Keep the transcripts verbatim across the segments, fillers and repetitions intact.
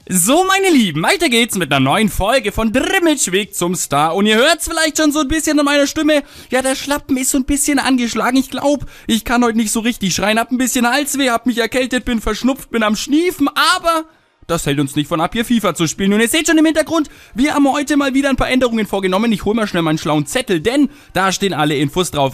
So, meine Lieben, weiter geht's mit einer neuen Folge von Drimmage Weg zum Star. Und ihr hört's vielleicht schon so ein bisschen an meiner Stimme. Ja, der Schlappen ist so ein bisschen angeschlagen. Ich glaube, ich kann heute nicht so richtig schreien. Hab ein bisschen Halsweh, hab mich erkältet, bin verschnupft, bin am Schniefen, aber das hält uns nicht von ab, hier FIFA zu spielen. Und ihr seht schon im Hintergrund, wir haben heute mal wieder ein paar Änderungen vorgenommen. Ich hole mal schnell meinen schlauen Zettel, denn da stehen alle Infos drauf.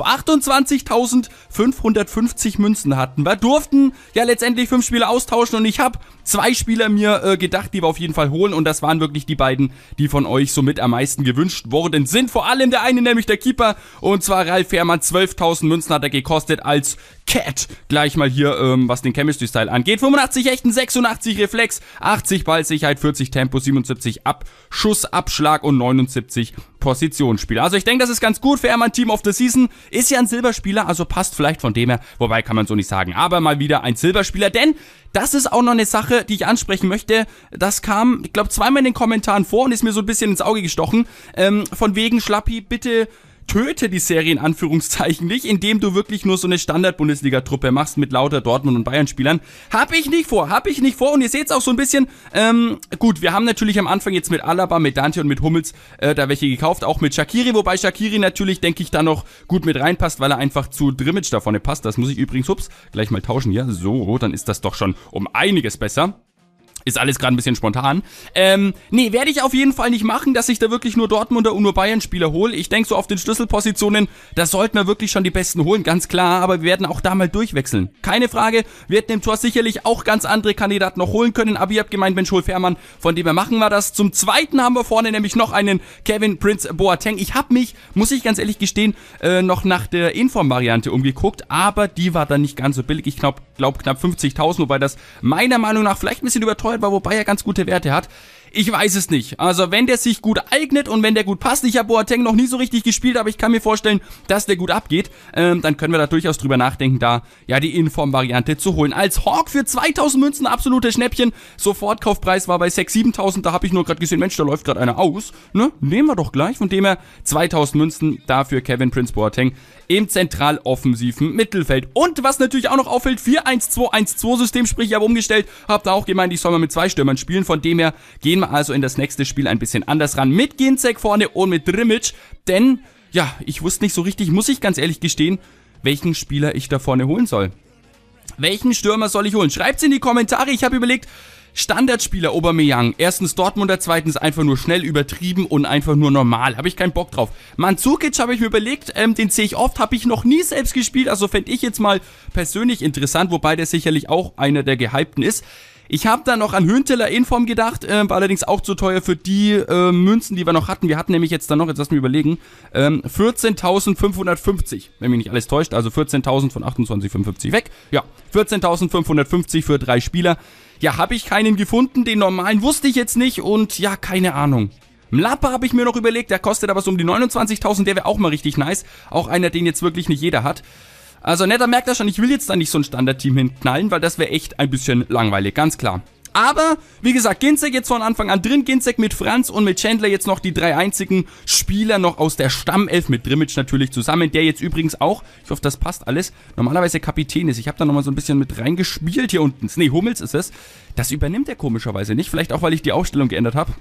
achtundzwanzigtausendfünfhundertfünfzig Münzen hatten wir, durften ja letztendlich fünf Spieler austauschen und ich habe zwei Spieler mir äh, gedacht, die wir auf jeden Fall holen. Und das waren wirklich die beiden, die von euch somit am meisten gewünscht worden sind. Vor allem der eine, nämlich der Keeper, und zwar Ralf Fährmann. zwölftausend Münzen hat er gekostet als Cat. Gleich mal hier, ähm, was den Chemistry-Style angeht. fünfundachtzig Echten, sechsundachtzig Reflex, achtzig Ballsicherheit, vierzig Tempo, siebenundsiebzig Abschussabschlag und neunundsiebzig Positionsspieler. Also ich denke, das ist ganz gut. Fährmann Team of the Season ist ja ein Silberspieler, also passt vielleicht von dem her, wobei kann man so nicht sagen. Aber mal wieder ein Silberspieler, denn das ist auch noch eine Sache, die ich ansprechen möchte. Das kam, ich glaube, zweimal in den Kommentaren vor und ist mir so ein bisschen ins Auge gestochen. Ähm, von wegen, Schlappi, bitte töte die Serie in Anführungszeichen nicht, indem du wirklich nur so eine Standard-Bundesliga-Truppe machst mit lauter Dortmund- und Bayern-Spielern. Hab ich nicht vor, hab ich nicht vor. Und ihr seht's auch so ein bisschen, ähm, gut, wir haben natürlich am Anfang jetzt mit Alaba, mit Dante und mit Hummels äh, da welche gekauft, auch mit Shaqiri, wobei Shaqiri natürlich, denke ich, da noch gut mit reinpasst, weil er einfach zu Drimmage da vorne passt. Das muss ich übrigens, ups, gleich mal tauschen hier. So, dann ist das doch schon um einiges besser. Ist alles gerade ein bisschen spontan. Ähm, nee, werde ich auf jeden Fall nicht machen, dass ich da wirklich nur Dortmunder und nur Bayern-Spieler hole. Ich denke so auf den Schlüsselpositionen, da sollten wir wirklich schon die Besten holen, ganz klar. Aber wir werden auch da mal durchwechseln. Keine Frage, wir hätten im Tor sicherlich auch ganz andere Kandidaten noch holen können. Aber ihr habt gemeint, Mensch, hol Fährmann, von dem her machen wir das. Zum Zweiten haben wir vorne nämlich noch einen Kevin Prince Boateng. Ich habe mich, muss ich ganz ehrlich gestehen, äh, noch nach der Inform-Variante umgeguckt. Aber die war dann nicht ganz so billig. Ich glaube glaub, knapp fünfzigtausend, wobei das meiner Meinung nach vielleicht ein bisschen überteuert war, wobei er ganz gute Werte hat. Ich weiß es nicht. Also wenn der sich gut eignet und wenn der gut passt, ich habe Boateng noch nie so richtig gespielt, aber ich kann mir vorstellen, dass der gut abgeht, ähm, dann können wir da durchaus drüber nachdenken, da ja die Inform-Variante zu holen. Als Hawk für zweitausend Münzen, absolutes Schnäppchen. Sofortkaufpreis war bei sechstausend, siebentausend, da habe ich nur gerade gesehen, Mensch, da läuft gerade einer aus. Ne? Nehmen wir doch gleich, von dem her zweitausend Münzen dafür Kevin Prince Boateng im zentraloffensiven Mittelfeld. Und was natürlich auch noch auffällt, vier eins zwei eins zwei System, sprich ich habe umgestellt, habe da auch gemeint, ich soll mal mit zwei Stürmern spielen, von dem her gehen wir also in das nächste Spiel ein bisschen anders ran. Mit Ginczek vorne und mit Drimmage, denn, ja, ich wusste nicht so richtig, muss ich ganz ehrlich gestehen, welchen Spieler ich da vorne holen soll. Welchen Stürmer soll ich holen? Schreibt's in die Kommentare, ich habe überlegt, Standardspieler Aubameyang, erstens Dortmunder, zweitens einfach nur schnell übertrieben und einfach nur normal, habe ich keinen Bock drauf. Mandzukic habe ich mir überlegt, ähm, den sehe ich oft, habe ich noch nie selbst gespielt, also fände ich jetzt mal persönlich interessant, wobei der sicherlich auch einer der Gehypten ist. Ich habe da noch an Hünteler Inform gedacht, äh, war allerdings auch zu teuer für die äh, Münzen, die wir noch hatten. Wir hatten nämlich jetzt dann noch, jetzt lass mich überlegen, ähm, vierzehntausendfünfhundertfünfzig, wenn mich nicht alles täuscht, also vierzehntausend von achtundzwanzig fünfundfünfzig weg. Ja, vierzehntausendfünfhundertfünfzig für drei Spieler. Ja, habe ich keinen gefunden, den normalen wusste ich jetzt nicht und ja, keine Ahnung. Mlappa habe ich mir noch überlegt, der kostet aber so um die neunundzwanzigtausend, der wäre auch mal richtig nice. Auch einer, den jetzt wirklich nicht jeder hat. Also netter merkt das schon, ich will jetzt da nicht so ein Standardteam hinknallen, weil das wäre echt ein bisschen langweilig, ganz klar. Aber, wie gesagt, Ginczek jetzt von Anfang an drin, Ginczek mit Franz und mit Chandler jetzt noch die drei einzigen Spieler noch aus der Stammelf, mit Drimmage natürlich zusammen, der jetzt übrigens auch, ich hoffe, das passt alles, normalerweise Kapitän ist. Ich habe da nochmal so ein bisschen mit reingespielt hier unten. Nee, Hummels ist es. Das übernimmt er komischerweise nicht, vielleicht auch, weil ich die Aufstellung geändert habe.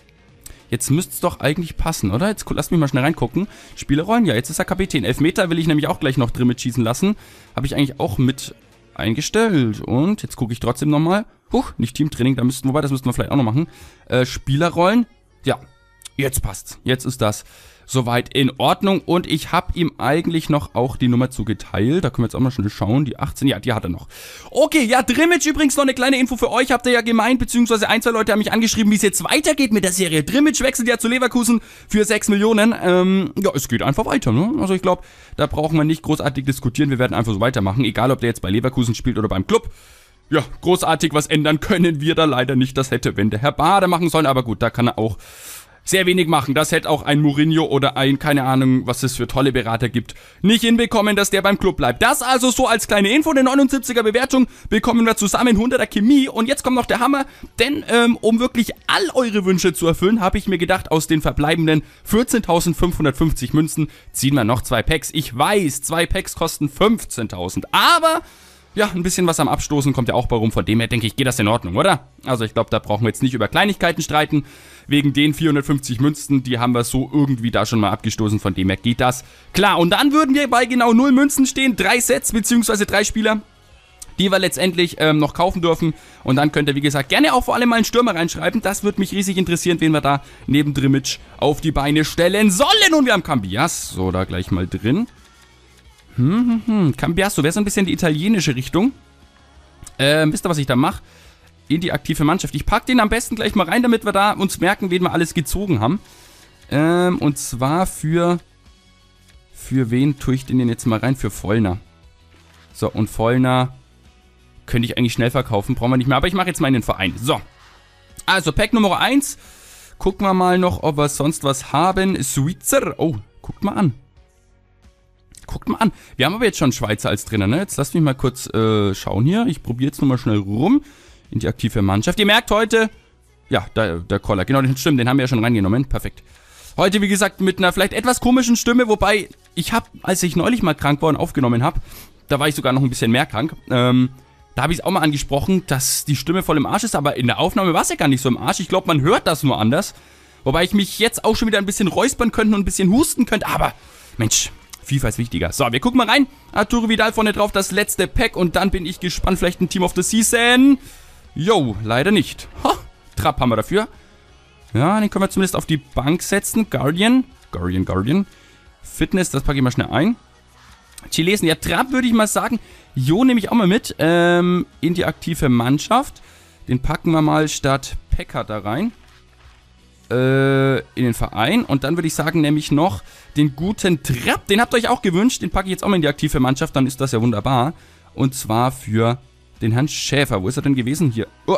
Jetzt müsste es doch eigentlich passen, oder? Jetzt lasst mich mal schnell reingucken. Spielerrollen, ja, jetzt ist er Kapitän. Elfmeter will ich nämlich auch gleich noch drin mit schießen lassen. Habe ich eigentlich auch mit eingestellt. Und jetzt gucke ich trotzdem nochmal. Huch, nicht Teamtraining, da müssten, wobei, das müssten wir vielleicht auch noch machen. Äh, Spielerrollen, ja, jetzt passt's. Jetzt ist das soweit in Ordnung. Und ich habe ihm eigentlich noch auch die Nummer zugeteilt. Da können wir jetzt auch mal schnell schauen. Die achtzehn, ja, die hat er noch. Okay, ja, Drimmage übrigens noch eine kleine Info für euch. Habt ihr ja gemeint, beziehungsweise ein, zwei Leute haben mich angeschrieben, wie es jetzt weitergeht mit der Serie. Drimmage wechselt ja zu Leverkusen für sechs Millionen. Ähm, ja, es geht einfach weiter, ne? Also ich glaube, da brauchen wir nicht großartig diskutieren. Wir werden einfach so weitermachen. Egal, ob der jetzt bei Leverkusen spielt oder beim Club. Ja, großartig was ändern können wir da leider nicht. Das hätte, wenn der Herr Bader machen sollen. Aber gut, da kann er auch sehr wenig machen. Das hätte auch ein Mourinho oder ein, keine Ahnung, was es für tolle Berater gibt, nicht hinbekommen, dass der beim Club bleibt. Das also so als kleine Info. Eine neunundsiebziger Bewertung bekommen wir zusammen, hunderter Chemie. Und jetzt kommt noch der Hammer, denn ähm, um wirklich all eure Wünsche zu erfüllen, habe ich mir gedacht, aus den verbleibenden vierzehntausendfünfhundertfünfzig Münzen ziehen wir noch zwei Packs. Ich weiß, zwei Packs kosten fünfzehntausend, aber ja, ein bisschen was am Abstoßen kommt ja auch bei rum. Von dem her denke ich, geht das in Ordnung, oder? Also ich glaube, da brauchen wir jetzt nicht über Kleinigkeiten streiten. Wegen den vierhundertfünfzig Münzen, die haben wir so irgendwie da schon mal abgestoßen. Von dem her geht das. Klar, und dann würden wir bei genau null Münzen stehen. Drei Sets beziehungsweise drei Spieler, die wir letztendlich ähm, noch kaufen dürfen. Und dann könnt ihr, wie gesagt, gerne auch vor allem mal einen Stürmer reinschreiben. Das würde mich riesig interessieren, wen wir da neben Drimic auf die Beine stellen sollen. Und wir haben Cambiasso da gleich mal drin. Hm, hm, hm. Cambiasso wäre so ein bisschen die italienische Richtung. Ähm, wisst ihr, was ich da mache? In die aktive Mannschaft. Ich packe den am besten gleich mal rein, damit wir da uns merken, wen wir alles gezogen haben. Ähm, und zwar für... Für wen tue ich den denn jetzt mal rein? Für Vollner. So, und Vollner könnte ich eigentlich schnell verkaufen, brauchen wir nicht mehr. Aber ich mache jetzt mal in den Verein. So. Also, Pack Nummer eins. Gucken wir mal noch, ob wir sonst was haben. Schweizer. Oh, guckt mal an. Guckt mal an. Wir haben aber jetzt schon Schweizer als Trainer, ne? Jetzt lasst mich mal kurz äh, schauen hier. Ich probiere jetzt nochmal schnell rum in die aktive Mannschaft. Ihr merkt heute, ja, der, der Koller, genau, den stimmt, den haben wir ja schon reingenommen. Perfekt. Heute, wie gesagt, mit einer vielleicht etwas komischen Stimme, wobei ich habe, als ich neulich mal krank war und aufgenommen habe, da war ich sogar noch ein bisschen mehr krank, ähm, da habe ich es auch mal angesprochen, dass die Stimme voll im Arsch ist, aber in der Aufnahme war es ja gar nicht so im Arsch. Ich glaube, man hört das nur anders. Wobei ich mich jetzt auch schon wieder ein bisschen räuspern könnte und ein bisschen husten könnte, aber, Mensch... FIFA ist wichtiger. So, wir gucken mal rein. Arturo Vidal vorne drauf, das letzte Pack. Und dann bin ich gespannt, vielleicht ein Team of the Season. Jo, leider nicht. Ha, Trapp haben wir dafür. Ja, den können wir zumindest auf die Bank setzen. Guardian. Guardian, Guardian. Fitness, das packe ich mal schnell ein. Chilesen, ja, Trapp würde ich mal sagen. Jo, nehme ich auch mal mit. Ähm, in die aktive Mannschaft. Den packen wir mal statt Pekka da rein. In den Verein. Und dann würde ich sagen, nämlich noch den guten Trapp. Den habt ihr euch auch gewünscht. Den packe ich jetzt auch mal in die aktive Mannschaft. Dann ist das ja wunderbar. Und zwar für den Herrn Schäfer. Wo ist er denn gewesen? Hier. Oh.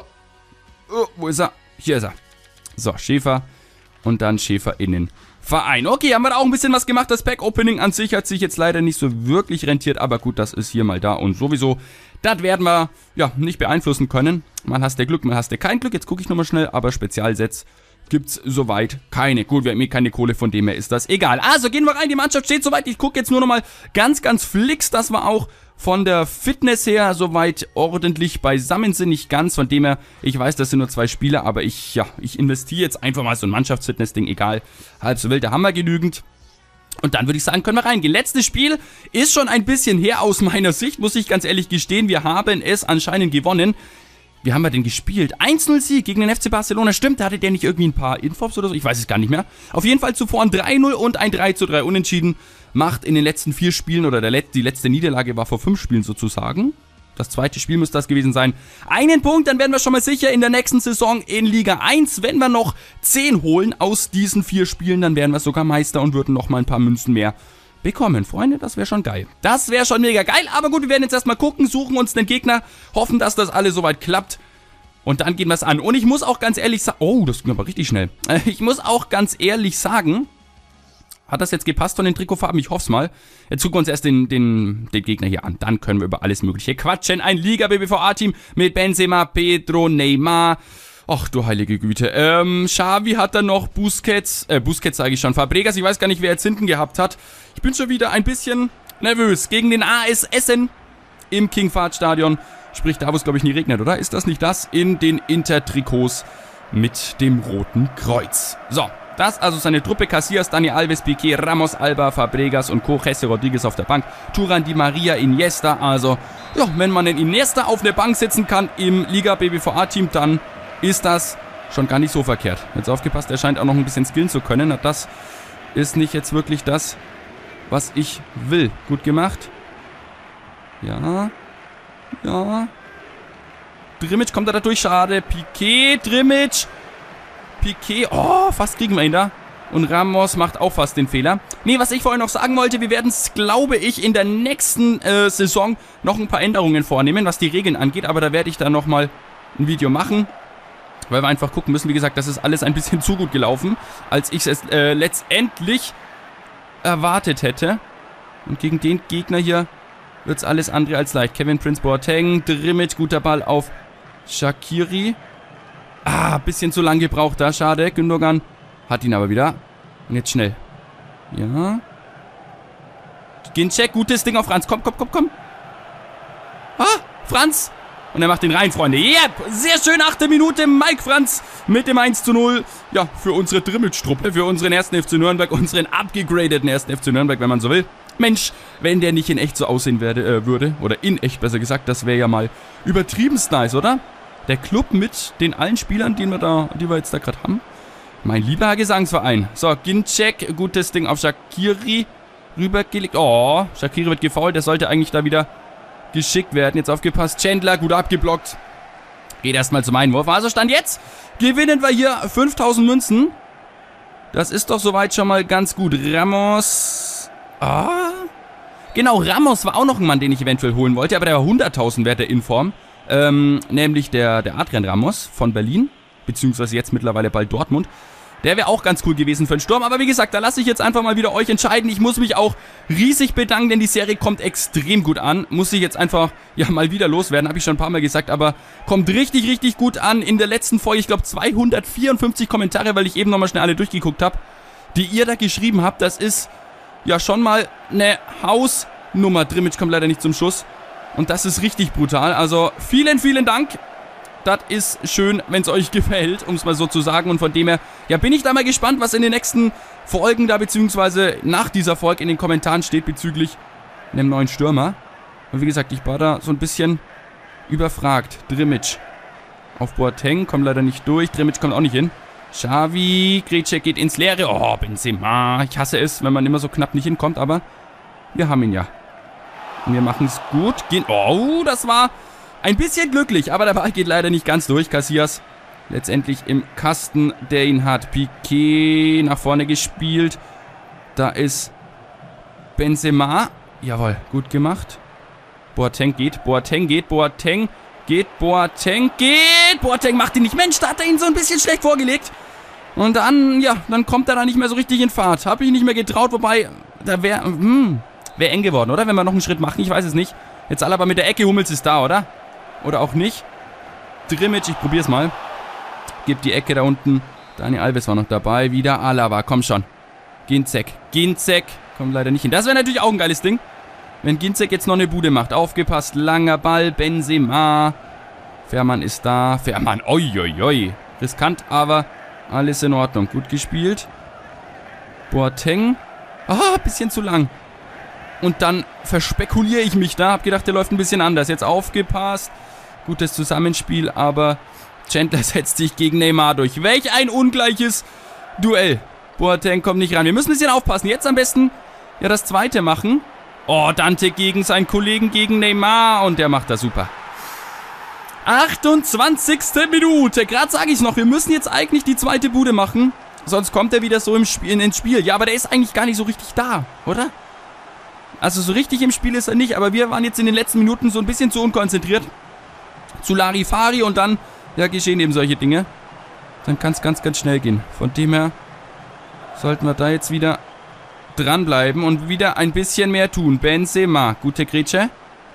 Oh, wo ist er? Hier ist er. So, Schäfer. Und dann Schäfer in den Verein. Okay, haben wir da auch ein bisschen was gemacht. Das Pack-Opening an sich hat sich jetzt leider nicht so wirklich rentiert. Aber gut, das ist hier mal da. Und sowieso, das werden wir ja nicht beeinflussen können. Mal hast du Glück, mal hast du kein Glück. Jetzt gucke ich nochmal schnell. Aber Spezialsets gibt's soweit keine. Gut, wir haben eh keine Kohle, von dem her ist das egal. Also, gehen wir rein, die Mannschaft steht soweit. Ich gucke jetzt nur nochmal ganz, ganz flix, dass wir auch von der Fitness her soweit ordentlich beisammen sind. Nicht ganz, von dem her, ich weiß, das sind nur zwei Spieler, aber ich, ja, ich investiere jetzt einfach mal so ein Mannschaftsfitness-Ding, egal. Halb so wild, da haben wir genügend. Und dann würde ich sagen, können wir reingehen. Letztes Spiel ist schon ein bisschen her aus meiner Sicht, muss ich ganz ehrlich gestehen. Wir haben es anscheinend gewonnen. Wie haben wir denn gespielt? eins null Sieg gegen den F C Barcelona. Stimmt, hatte der nicht irgendwie ein paar Infos oder so? Ich weiß es gar nicht mehr. Auf jeden Fall zuvor ein drei null und ein drei zu drei Unentschieden. Macht in den letzten vier Spielen, oder der Let die letzte Niederlage war vor fünf Spielen sozusagen. Das zweite Spiel müsste das gewesen sein. Einen Punkt, dann werden wir schon mal sicher in der nächsten Saison in Liga eins. Wenn wir noch zehn holen aus diesen vier Spielen, dann wären wir sogar Meister und würden noch mal ein paar Münzen mehr bekommen. Freunde, das wäre schon geil. Das wäre schon mega geil, aber gut, wir werden jetzt erstmal gucken, suchen uns den Gegner, hoffen, dass das alles soweit klappt und dann gehen wir es an. Und ich muss auch ganz ehrlich sagen, oh, das ging aber richtig schnell. Ich muss auch ganz ehrlich sagen, hat das jetzt gepasst von den Trikotfarben? Ich hoffe es mal. Jetzt gucken wir uns erst den, den, den Gegner hier an, dann können wir über alles Mögliche quatschen. Ein Liga-B B V A-Team mit Benzema, Pedro, Neymar. Ach du heilige Güte. Ähm, Xavi hat dann noch Busquets, äh, Busquets sage ich schon, Fabregas, ich weiß gar nicht, wer jetzt hinten gehabt hat. Ich bin schon wieder ein bisschen nervös gegen den A S Essen im King-Fahrt-Stadion. Sprich, da wo es, glaube ich, nie regnet, oder? Ist das nicht das? In den Inter-Trikots mit dem roten Kreuz. So, das also seine Truppe. Casillas, Dani Alves, Piqué, Ramos, Alba, Fabregas und Co. Jesse Rodriguez auf der Bank. Turan, Di Maria, Iniesta. Also, ja, wenn man den Iniesta auf der Bank sitzen kann im Liga-B B V A-Team, dann ist das schon gar nicht so verkehrt. Jetzt aufgepasst, er scheint auch noch ein bisschen skillen zu können. Das ist nicht jetzt wirklich das, was ich will. Gut gemacht. Ja. Ja. Drimic kommt da dadurch. Schade. Piqué, Drimic. Piqué. Oh, fast kriegen wir ihn da. Und Ramos macht auch fast den Fehler. Nee, was ich vorhin noch sagen wollte, wir werden es, glaube ich, in der nächsten äh, Saison noch ein paar Änderungen vornehmen, was die Regeln angeht. Aber da werde ich dann nochmal ein Video machen. Weil wir einfach gucken müssen, wie gesagt, das ist alles ein bisschen zu gut gelaufen, als ich es äh, letztendlich erwartet hätte. Und gegen den Gegner hier wird es alles andere als leicht. Kevin Prince Boateng, Drimic, guter Ball auf Shaqiri. Ah, bisschen zu lang gebraucht da, schade. Gündogan hat ihn aber wieder. Und jetzt schnell. Ja. Ginczek, gutes Ding auf Ranz. Komm, komm, komm, komm. Ah! Franz. Und er macht den rein, Freunde. Yep, sehr schön, achte Minute, Mike Franz mit dem eins zu null. Ja, für unsere Drimmitsch-Truppe, für unseren ersten F C Nürnberg, unseren abgegradeten ersten F C Nürnberg, wenn man so will. Mensch, wenn der nicht in echt so aussehen werde, äh, würde, oder in echt besser gesagt, das wäre ja mal übertriebenst nice, oder? Der Club mit den allen Spielern, die wir, da, die wir jetzt da gerade haben. Mein lieber Gesangsverein. So, Ginczek, gutes Ding auf Shaqiri rübergelegt. Oh, Shaqiri wird gefoult, der sollte eigentlich da wieder geschickt werden. Jetzt aufgepasst, Chandler, gut abgeblockt. Geht erstmal zum Einwurf. Also Stand jetzt gewinnen wir hier fünftausend Münzen. Das ist doch soweit schon mal ganz gut. Ramos. Ah. Genau, Ramos war auch noch ein Mann, den ich eventuell holen wollte, aber der war hunderttausend wert, der Inform. Ähm, nämlich der, der Adrian Ramos von Berlin, beziehungsweise jetzt mittlerweile bald Dortmund. Der wäre auch ganz cool gewesen für den Sturm, aber wie gesagt, da lasse ich jetzt einfach mal wieder euch entscheiden. Ich muss mich auch riesig bedanken, denn die Serie kommt extrem gut an. Muss ich jetzt einfach, ja, mal wieder loswerden, habe ich schon ein paar Mal gesagt, aber kommt richtig, richtig gut an. In der letzten Folge, ich glaube, zweihundertvierundfünfzig Kommentare, weil ich eben nochmal schnell alle durchgeguckt habe, die ihr da geschrieben habt. Das ist ja schon mal eine Hausnummer. Drimmitsch kommt leider nicht zum Schuss. Und das ist richtig brutal. Also vielen, vielen Dank. Das ist schön, wenn es euch gefällt, um es mal so zu sagen. Und von dem her, ja, bin ich da mal gespannt, was in den nächsten Folgen da, beziehungsweise nach dieser Folge in den Kommentaren steht bezüglich einem neuen Stürmer. Und wie gesagt, ich war da so ein bisschen überfragt. Drimmitsch auf Boateng, kommt leider nicht durch. Drimmitsch kommt auch nicht hin. Xavi, Grecek geht ins Leere. Oh, Benzema. Ich hasse es, wenn man immer so knapp nicht hinkommt, aber wir haben ihn ja. Und wir machen es gut. Gehen. Oh, das war ein bisschen glücklich, aber der Ball geht leider nicht ganz durch. Casillas letztendlich im Kasten, der ihn hat. Piqué nach vorne gespielt. Da ist Benzema. Jawohl, gut gemacht. Boateng geht, Boateng geht, Boateng geht, Boateng geht. Boateng macht ihn nicht. Mensch, da hat er ihn so ein bisschen schlecht vorgelegt. Und dann, ja, dann kommt er da nicht mehr so richtig in Fahrt. Habe ich nicht mehr getraut, wobei, da wäre, hm, wäre eng geworden, oder? Wenn wir noch einen Schritt machen, ich weiß es nicht. Jetzt Alaba mit der Ecke, Hummels ist da, oder? Oder auch nicht. Drimmitsch, ich probier's mal. Gibt die Ecke da unten. Dani Alves war noch dabei. Wieder Alaba, komm schon. Ginczek, Ginczek. Kommt leider nicht hin. Das wäre natürlich auch ein geiles Ding. Wenn Ginczek jetzt noch eine Bude macht. Aufgepasst, langer Ball, Benzema. Fährmann ist da. Fährmann, oi, oi, oi. Riskant, aber alles in Ordnung. Gut gespielt. Boateng. Ah, bisschen zu lang. Und dann verspekuliere ich mich da. Hab gedacht, der läuft ein bisschen anders. Jetzt aufgepasst. Gutes Zusammenspiel, aber Chandler setzt sich gegen Neymar durch. Welch ein ungleiches Duell. Boateng kommt nicht ran. Wir müssen ein bisschen aufpassen. Jetzt am besten ja das zweite machen. Oh, Dante gegen seinen Kollegen, gegen Neymar. Und der macht das super. achtundzwanzigste Minute. Gerade sage ich es noch. Wir müssen jetzt eigentlich die zweite Bude machen. Sonst kommt er wieder so im Spiel, ins Spiel. Ja, aber der ist eigentlich gar nicht so richtig da, oder? Also so richtig im Spiel ist er nicht, aber wir waren jetzt in den letzten Minuten so ein bisschen zu unkonzentriert. Zu Larifari und dann, ja, geschehen eben solche Dinge. Dann kann es ganz, ganz schnell gehen. Von dem her sollten wir da jetzt wieder dranbleiben und wieder ein bisschen mehr tun. Benzema, gute Grätsche.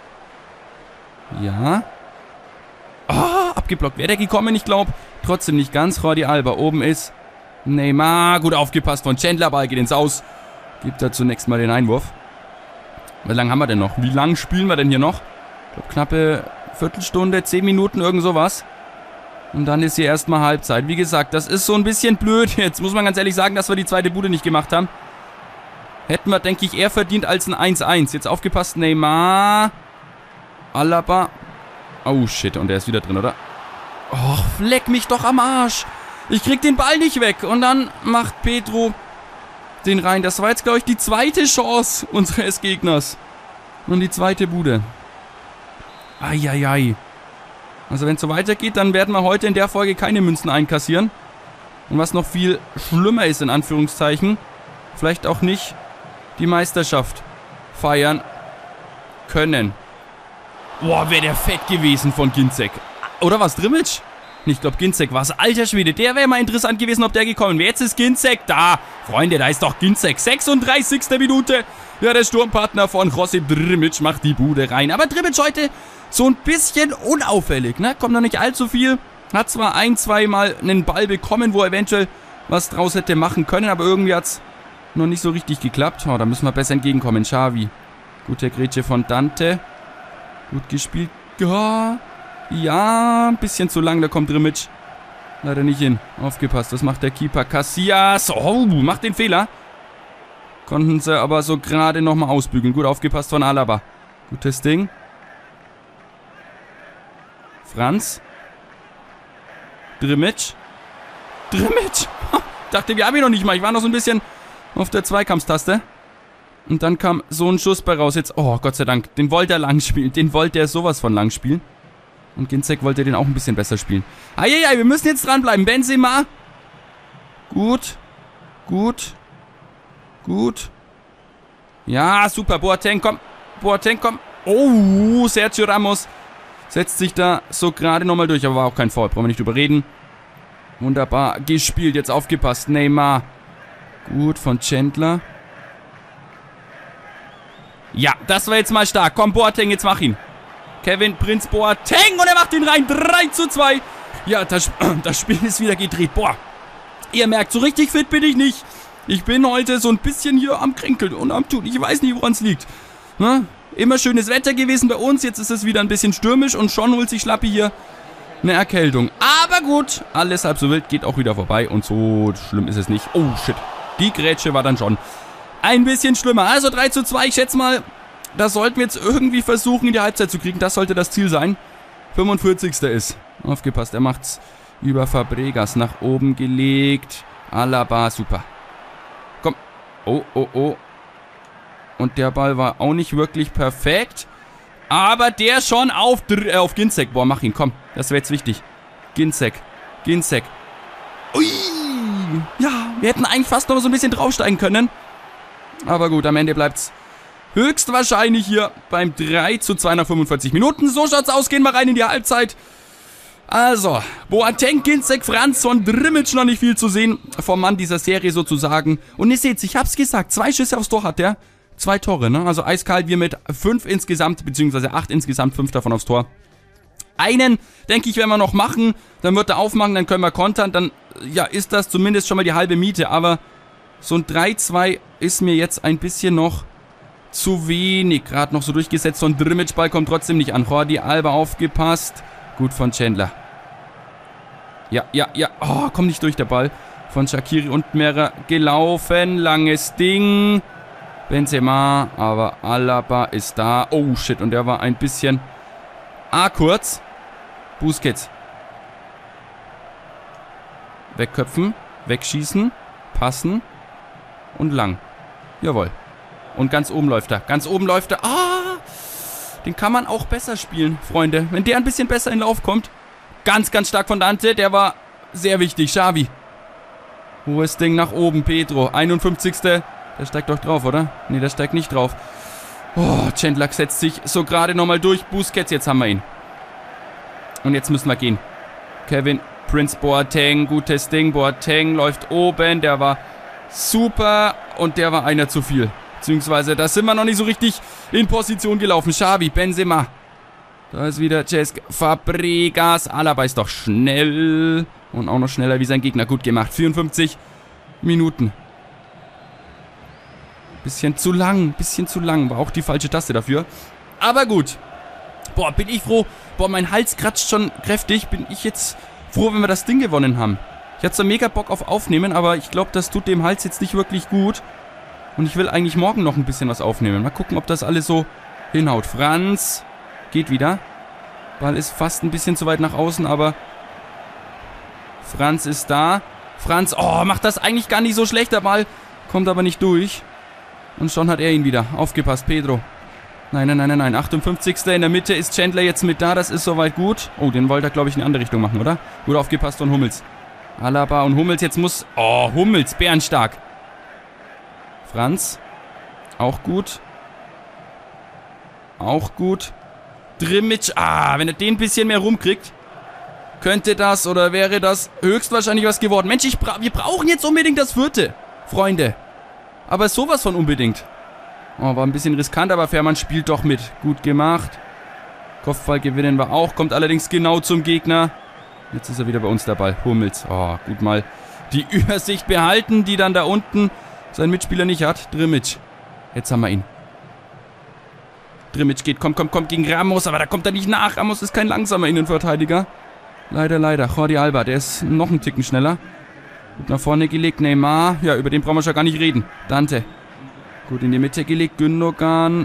Ja. Oh, abgeblockt. Wäre der gekommen, ich glaube. Trotzdem nicht ganz. Jordi Alba oben ist Neymar. Gut aufgepasst von Chandler. Ball geht ins Aus. Gibt da zunächst mal den Einwurf. Wie lange haben wir denn noch? Wie lange spielen wir denn hier noch? Ich glaube, knappe Viertelstunde, zehn Minuten, irgend sowas. Und dann ist hier erstmal Halbzeit. Wie gesagt, das ist so ein bisschen blöd. Jetzt muss man ganz ehrlich sagen, dass wir die zweite Bude nicht gemacht haben. Hätten wir, denke ich, eher verdient als ein eins eins. Jetzt aufgepasst, Neymar. Alaba. Oh, shit. Und der ist wieder drin, oder? Och, leck mich doch am Arsch. Ich krieg den Ball nicht weg. Und dann macht Pedro den rein. Das war jetzt, glaube ich, die zweite Chance unseres Gegners. Und die zweite Bude. Eieiei. Also wenn es so weitergeht, dann werden wir heute in der Folge keine Münzen einkassieren. Und was noch viel schlimmer ist, in Anführungszeichen, vielleicht auch nicht die Meisterschaft feiern können. Boah, wäre der fett gewesen von Ginczek. Oder was, Drimmitsch? Ich glaube, Ginczek war es. Alter Schwede, der wäre mal interessant gewesen, ob der gekommen wäre. Jetzt ist Ginczek da. Freunde, da ist doch Ginczek. sechsunddreißigste Minute. Ja, der Sturmpartner von Josip Drimmitsch macht die Bude rein. Aber Drimmitsch heute so ein bisschen unauffällig, ne? Kommt noch nicht allzu viel. Hat zwar ein, zwei Mal einen Ball bekommen, wo er eventuell was draus hätte machen können, aber irgendwie hat es noch nicht so richtig geklappt. Oh, da müssen wir besser entgegenkommen. Xavi. Gute Grätsche von Dante. Gut gespielt. Ja, ja, ein bisschen zu lang, da kommt Drimic. Leider nicht hin. Aufgepasst, was macht der Keeper? Casillas, oh, macht den Fehler. Konnten sie aber so gerade nochmal ausbügeln. Gut aufgepasst von Alaba. Gutes Ding. Franz. Drimic. Drimic. Dachte, wir haben ihn noch nicht mal. Ich war noch so ein bisschen auf der Zweikampftaste. Und dann kam so ein Schuss bei raus. Jetzt, oh Gott sei Dank, den wollte er lang spielen. Den wollte er sowas von lang spielen. Und Ginczek wollte den auch ein bisschen besser spielen. Eieiei, wir müssen jetzt dranbleiben. Benzema. Gut. Gut. Gut. Ja, super. Boateng, komm. Boateng, komm. Oh, Sergio Ramos setzt sich da so gerade nochmal durch. Aber war auch kein Foul. Brauchen wir nicht drüber reden. Wunderbar gespielt. Jetzt aufgepasst. Neymar. Gut von Chandler. Ja, das war jetzt mal stark. Komm, Boateng, jetzt mach ihn. Kevin Prince Boateng und er macht ihn rein. drei zu zwei. Ja, das, das Spiel ist wieder gedreht. Boah, ihr merkt, so richtig fit bin ich nicht. Ich bin heute so ein bisschen hier am Kränkeln und am Tun. Ich weiß nicht, woran es liegt. Na, immer schönes Wetter gewesen bei uns. Jetzt ist es wieder ein bisschen stürmisch und schon holt sich Schlappi hier eine Erkältung. Aber gut, alles halb so wild, geht auch wieder vorbei. Und so schlimm ist es nicht. Oh, shit. Die Grätsche war dann schon ein bisschen schlimmer. Also drei zu zwei, ich schätze mal, das sollten wir jetzt irgendwie versuchen, in die Halbzeit zu kriegen. Das sollte das Ziel sein. fünfundvierzigster ist. Aufgepasst, er macht's über Fabregas nach oben gelegt. Alaba, super. Komm. Oh, oh, oh. Und der Ball war auch nicht wirklich perfekt. Aber der schon auf, äh, auf Ginczek. Boah, mach ihn, komm. Das wäre jetzt wichtig. Ginczek. Ginczek. Ui. Ja, wir hätten eigentlich fast noch so ein bisschen draufsteigen können. Aber gut, am Ende bleibt's höchstwahrscheinlich hier beim drei zu zwei nach fünfundvierzig Minuten. So schaut's aus, gehen wir rein in die Halbzeit. Also, Boateng, Ginczek, Franz von Drimic, noch nicht viel zu sehen vom Mann dieser Serie sozusagen. Und ihr seht's, ich hab's gesagt, zwei Schüsse aufs Tor hat der. Zwei Tore, ne? Also eiskalt, wir mit fünf insgesamt, beziehungsweise acht insgesamt, fünf davon aufs Tor. Einen, denke ich, werden wir noch machen, dann wird er aufmachen, dann können wir kontern, dann, ja, ist das zumindest schon mal die halbe Miete, aber so ein drei zwei ist mir jetzt ein bisschen noch zu wenig. Gerade noch so durchgesetzt. So ein Drimic-Ball kommt trotzdem nicht an. Jordi Alba aufgepasst. Gut von Chandler. Ja, ja, ja. Oh, kommt nicht durch der Ball. Von Shaqiri und Mera gelaufen. Langes Ding. Benzema. Aber Alaba ist da. Oh, shit. Und der war ein bisschen ah, kurz. Busquets. Wegköpfen. Wegschießen. Passen. Und lang. Jawohl. Und ganz oben läuft er. Ganz oben läuft er. Ah! Den kann man auch besser spielen, Freunde. Wenn der ein bisschen besser in Lauf kommt. Ganz, ganz stark von Dante. Der war sehr wichtig. Xavi. Hohes Ding nach oben. Pedro. einundfünfzigste Der steigt doch drauf, oder? Ne, der steigt nicht drauf. Oh, Chandler setzt sich so gerade nochmal durch. Busquets, jetzt haben wir ihn. Und jetzt müssen wir gehen. Kevin Prince Boateng. Gutes Ding. Boateng läuft oben. Der war super. Und der war einer zu viel. Beziehungsweise, da sind wir noch nicht so richtig in Position gelaufen. Xavi, Benzema. Da ist wieder Cesc Fabregas. Alaba ist doch schnell. Und auch noch schneller wie sein Gegner. Gut gemacht. vierundfünfzig Minuten. Bisschen zu lang. Bisschen zu lang. War auch die falsche Taste dafür. Aber gut. Boah, bin ich froh. Boah, mein Hals kratzt schon kräftig. Bin ich jetzt froh, wenn wir das Ding gewonnen haben. Ich hatte so mega Bock auf Aufnehmen, aber ich glaube, das tut dem Hals jetzt nicht wirklich gut. Und ich will eigentlich morgen noch ein bisschen was aufnehmen. Mal gucken, ob das alles so hinhaut. Franz geht wieder. Ball ist fast ein bisschen zu weit nach außen, aber Franz ist da. Franz, oh, macht das eigentlich gar nicht so schlecht, der Ball. Kommt aber nicht durch. Und schon hat er ihn wieder. Aufgepasst, Pedro. Nein, nein, nein, nein, nein. achtundfünfzigste In der Mitte ist Chandler jetzt mit da. Das ist soweit gut. Oh, den wollte er, glaube ich, in eine andere Richtung machen, oder? Gut aufgepasst von Hummels. Alaba und Hummels. Jetzt muss... Oh, Hummels, bärenstark. Franz. Auch gut. Auch gut. Drimic. Ah, wenn er den ein bisschen mehr rumkriegt, könnte das oder wäre das höchstwahrscheinlich was geworden. Mensch, ich bra wir brauchen jetzt unbedingt das vierte, Freunde. Aber sowas von unbedingt. Oh, war ein bisschen riskant, aber Fährmann spielt doch mit. Gut gemacht. Kopfball gewinnen wir auch. Kommt allerdings genau zum Gegner. Jetzt ist er wieder bei uns der Ball. Hummels. Oh, gut mal die Übersicht behalten, die dann da unten sein Mitspieler nicht hat. Drimic. Jetzt haben wir ihn. Drimic geht, komm, komm, komm, gegen Ramos, aber da kommt er nicht nach. Ramos ist kein langsamer Innenverteidiger. Leider, leider. Jordi Alba, der ist noch einen Ticken schneller. Gut nach vorne gelegt, Neymar. Ja, über den brauchen wir schon gar nicht reden. Dante. Gut in die Mitte gelegt, Gündogan.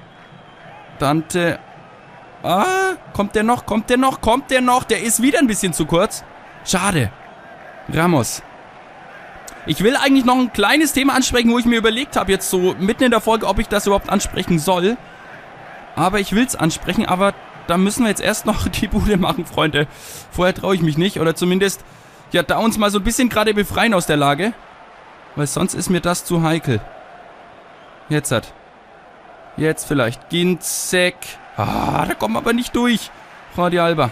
Dante. Ah, kommt der noch, kommt der noch, kommt der noch? Der ist wieder ein bisschen zu kurz. Schade. Ramos. Ich will eigentlich noch ein kleines Thema ansprechen, wo ich mir überlegt habe, jetzt so mitten in der Folge, ob ich das überhaupt ansprechen soll. Aber ich will es ansprechen, aber da müssen wir jetzt erst noch die Bude machen, Freunde. Vorher traue ich mich nicht, oder zumindest, ja, da uns mal so ein bisschen gerade befreien aus der Lage. Weil sonst ist mir das zu heikel. Jetzt hat. Jetzt vielleicht. Ginzek. Ah, da kommen wir aber nicht durch. Jordi Alba.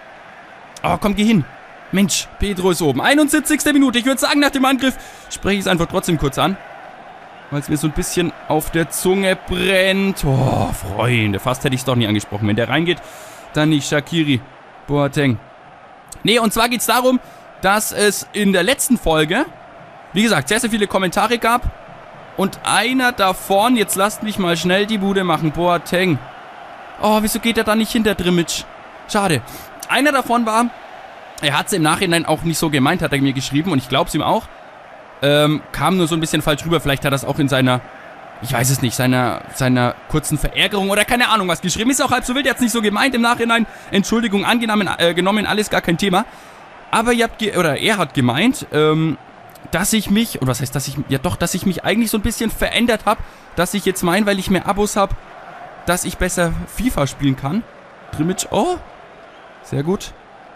Oh, komm, geh hin. Mensch, Pedro ist oben. einundsiebzigste Minute. Ich würde sagen, nach dem Angriff spreche ich es einfach trotzdem kurz an. Weil es mir so ein bisschen auf der Zunge brennt. Oh, Freunde, fast hätte ich es doch nie angesprochen. Wenn der reingeht, dann nicht. Shaqiri, Boateng. Nee, und zwar geht es darum, dass es in der letzten Folge, wie gesagt, sehr, sehr viele Kommentare gab. Und einer davon, jetzt lasst mich mal schnell die Bude machen, Boateng. Oh, wieso geht er da nicht hinter Drimic? Schade. Einer davon war, er hat es im Nachhinein auch nicht so gemeint, hat er mir geschrieben. Und ich glaube es ihm auch. Ähm, kam nur so ein bisschen falsch rüber. Vielleicht hat er es auch in seiner, ich weiß es nicht, seiner, seiner kurzen Verärgerung oder keine Ahnung was geschrieben. Ist auch halb so wild, er hat es nicht so gemeint im Nachhinein. Entschuldigung angenommen, äh, genommen, alles gar kein Thema. Aber ihr habt, ge oder er hat gemeint, ähm, dass ich mich, oder was heißt, dass ich, ja doch, dass ich mich eigentlich so ein bisschen verändert habe. Dass ich jetzt meine, weil ich mehr Abos habe, dass ich besser FIFA spielen kann. Drimic, oh, sehr gut.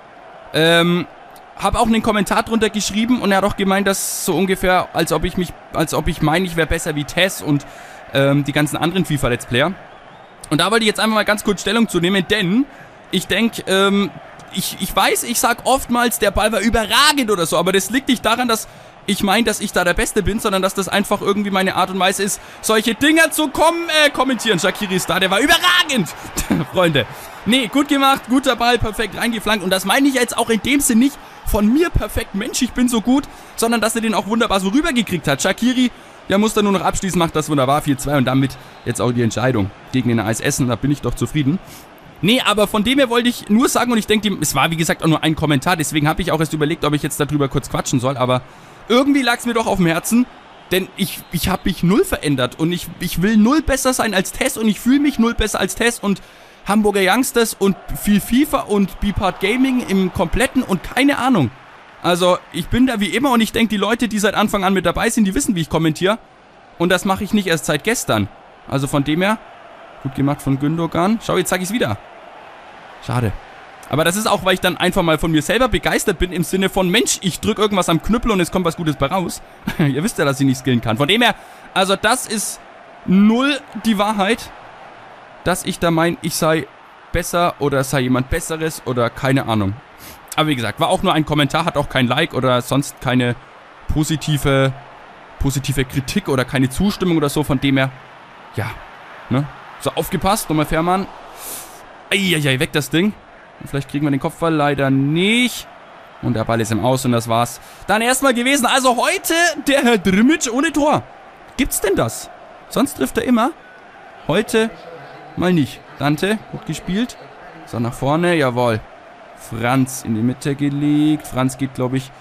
Ähm, habe auch einen Kommentar drunter geschrieben und er hat auch gemeint, dass so ungefähr, als ob ich mich, als ob ich meine, ich wäre besser wie Tess und ähm, die ganzen anderen FIFA-Let's Player. Und da wollte ich jetzt einfach mal ganz kurz Stellung zu nehmen, denn ich denke, ähm, ich, ich weiß, ich sag oftmals, der Ball war überragend oder so, aber das liegt nicht daran, dass ich meine, dass ich da der Beste bin, sondern dass das einfach irgendwie meine Art und Weise ist, solche Dinger zu kommen, äh, kommentieren. Shaqiri ist da, der war überragend, Freunde. Nee, gut gemacht, guter Ball, perfekt reingeflankt. Und das meine ich jetzt auch in dem Sinn nicht von mir perfekt, Mensch, ich bin so gut, sondern dass er den auch wunderbar so rübergekriegt hat. Shaqiri, ja, muss da nur noch abschließen, macht das wunderbar, vier zwei und damit jetzt auch die Entscheidung gegen den A S Essen, da bin ich doch zufrieden. Nee, aber von dem her wollte ich nur sagen, und ich denke, es war wie gesagt auch nur ein Kommentar, deswegen habe ich auch erst überlegt, ob ich jetzt darüber kurz quatschen soll, aber irgendwie lag es mir doch auf dem Herzen, denn ich, ich habe mich null verändert und ich, ich will null besser sein als Tess und ich fühle mich null besser als Tess und Hamburger Youngsters und viel FIFA und B-Part Gaming im Kompletten und keine Ahnung. Also, ich bin da wie immer und ich denke, die Leute, die seit Anfang an mit dabei sind, die wissen, wie ich kommentiere. Und das mache ich nicht erst seit gestern. Also von dem her, gut gemacht von Gündogan. Schau, jetzt sage ich es wieder. Schade. Aber das ist auch, weil ich dann einfach mal von mir selber begeistert bin, im Sinne von, Mensch, ich drücke irgendwas am Knüppel und es kommt was Gutes bei raus. Ihr wisst ja, dass ich nicht skillen kann. Von dem her, also das ist null die Wahrheit, dass ich da meine, ich sei besser oder sei jemand Besseres oder keine Ahnung. Aber wie gesagt, war auch nur ein Kommentar, hat auch kein Like oder sonst keine positive, positive Kritik oder keine Zustimmung oder so. Von dem her, ja, ne? So, aufgepasst, nochmal Fährmann. Eieiei, weg das Ding. Und vielleicht kriegen wir den Kopfball leider nicht. Und der Ball ist im Aus und das war's dann erstmal gewesen. Also heute der Herr Drimic ohne Tor. Gibt's denn das? Sonst trifft er immer. Heute mal nicht. Dante, gut gespielt. So, nach vorne, jawohl. Franz in die Mitte gelegt. Franz geht, glaube ich,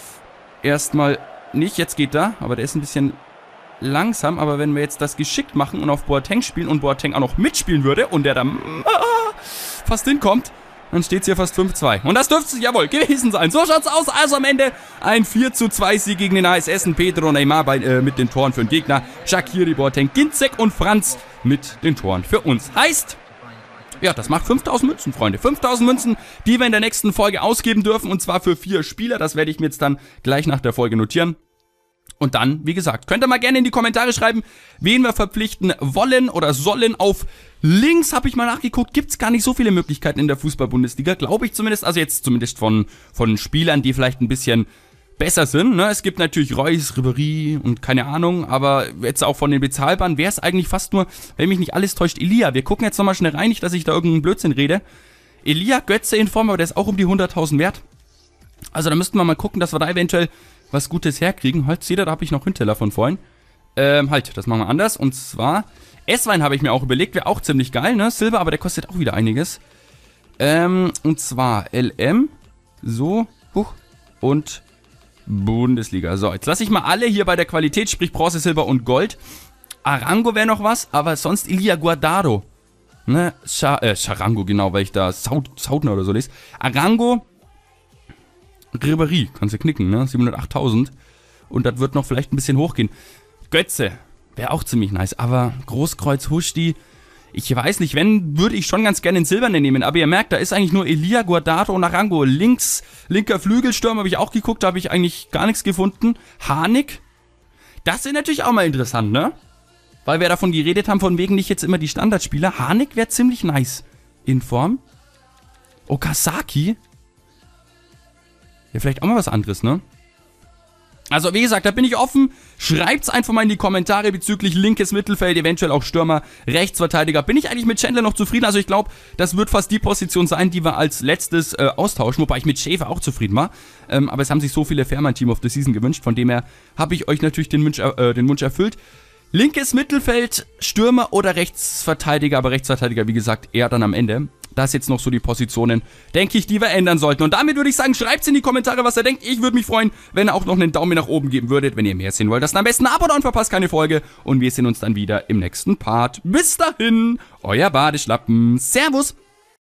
erstmal nicht. Jetzt geht er, aber der ist ein bisschen langsam. Aber wenn wir jetzt das geschickt machen und auf Boateng spielen und Boateng auch noch mitspielen würde und der dann ah, fast hinkommt, dann steht es hier fast fünf zwei. Und das dürfte es, jawohl, gewesen sein. So schaut's aus. Also am Ende ein vier zu zwei Sieg gegen den A S Essen. Pedro Neymar bei, äh, mit den Toren für den Gegner. Shaqiri, Boateng, Ginzek und Franz mit den Toren für uns. Heißt, ja, das macht fünftausend Münzen, Freunde. fünftausend Münzen, die wir in der nächsten Folge ausgeben dürfen. Und zwar für vier Spieler. Das werde ich mir jetzt dann gleich nach der Folge notieren. Und dann, wie gesagt, könnt ihr mal gerne in die Kommentare schreiben, wen wir verpflichten wollen oder sollen. Auf links habe ich mal nachgeguckt, gibt es gar nicht so viele Möglichkeiten in der Fußball-Bundesliga, glaube ich zumindest. Also jetzt zumindest von, von Spielern, die vielleicht ein bisschen besser sind. Ne? Es gibt natürlich Reus, Ribéry und keine Ahnung, aber jetzt auch von den Bezahlbaren wäre es eigentlich fast nur, wenn mich nicht alles täuscht, Elia. Wir gucken jetzt nochmal schnell rein, nicht, dass ich da irgendeinen Blödsinn rede. Elia Götze in Form, aber der ist auch um die hunderttausend wert. Also da müssten wir mal gucken, dass wir da eventuell was Gutes herkriegen. Halt, seht ihr, da habe ich noch Hinteller von vorhin. Ähm, halt, das machen wir anders. Und zwar, S-Wein habe ich mir auch überlegt, wäre auch ziemlich geil, ne? Silber, aber der kostet auch wieder einiges. Ähm, und zwar L M, so, huch, und Bundesliga. So, jetzt lasse ich mal alle hier bei der Qualität, sprich Bronze, Silber und Gold. Arango wäre noch was, aber sonst Elia Guardado. Ne, Scha äh, Charango, genau, weil ich da Saut Sautner oder so lese. Arango, Ribéry, kannst du knicken, ne? siebenhundertachttausend. Und das wird noch vielleicht ein bisschen hochgehen. Götze, wäre auch ziemlich nice, aber Großkreuz, Huschti, ich weiß nicht, wenn, würde ich schon ganz gerne den Silbernen nehmen, aber ihr merkt, da ist eigentlich nur Elia Guardado und Arango. Links, linker Flügelsturm habe ich auch geguckt, da habe ich eigentlich gar nichts gefunden. Harnik, das ist natürlich auch mal interessant, ne? Weil wir davon geredet haben, von wegen nicht jetzt immer die Standardspieler. Harnik wäre ziemlich nice in Form. Okazaki, ja, vielleicht auch mal was anderes, ne? Also wie gesagt, da bin ich offen. Schreibt's einfach mal in die Kommentare bezüglich linkes Mittelfeld, eventuell auch Stürmer, Rechtsverteidiger. Bin ich eigentlich mit Chandler noch zufrieden? Also ich glaube, das wird fast die Position sein, die wir als letztes äh, austauschen. Wobei ich mit Schäfer auch zufrieden war. Ähm, aber es haben sich so viele Fairman Team of the Season gewünscht. Von dem her habe ich euch natürlich den Wunsch, äh, den Wunsch erfüllt. Linkes Mittelfeld, Stürmer oder Rechtsverteidiger. Aber Rechtsverteidiger, wie gesagt, eher dann am Ende. Das jetzt noch so die Positionen, denke ich, die wir ändern sollten. Und damit würde ich sagen, schreibt in die Kommentare, was ihr denkt. Ich würde mich freuen, wenn ihr auch noch einen Daumen nach oben geben würdet, wenn ihr mehr sehen wollt. Das dann am besten ein Abo da und verpasst keine Folge. Und wir sehen uns dann wieder im nächsten Part. Bis dahin, euer Badeschlappen. Servus.